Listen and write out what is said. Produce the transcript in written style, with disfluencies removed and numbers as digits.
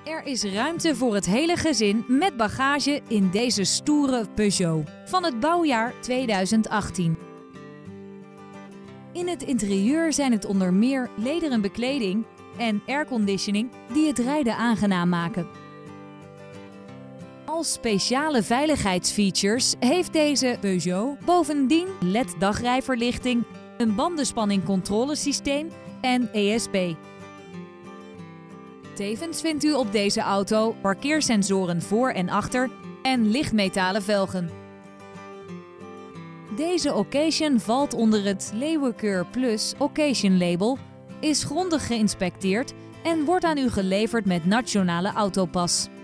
Er is ruimte voor het hele gezin met bagage in deze stoere Peugeot van het bouwjaar 2018. In het interieur zijn het onder meer lederen bekleding en airconditioning die het rijden aangenaam maken. Als speciale veiligheidsfeatures heeft deze Peugeot bovendien LED-dagrijverlichting, een bandenspanningcontrolesysteem en ESP. Tevens vindt u op deze auto parkeersensoren voor en achter en lichtmetalen velgen. Deze occasion valt onder het Leeuwenkeur Plus Occasion Label, is grondig geïnspecteerd en wordt aan u geleverd met Nationale Autopas.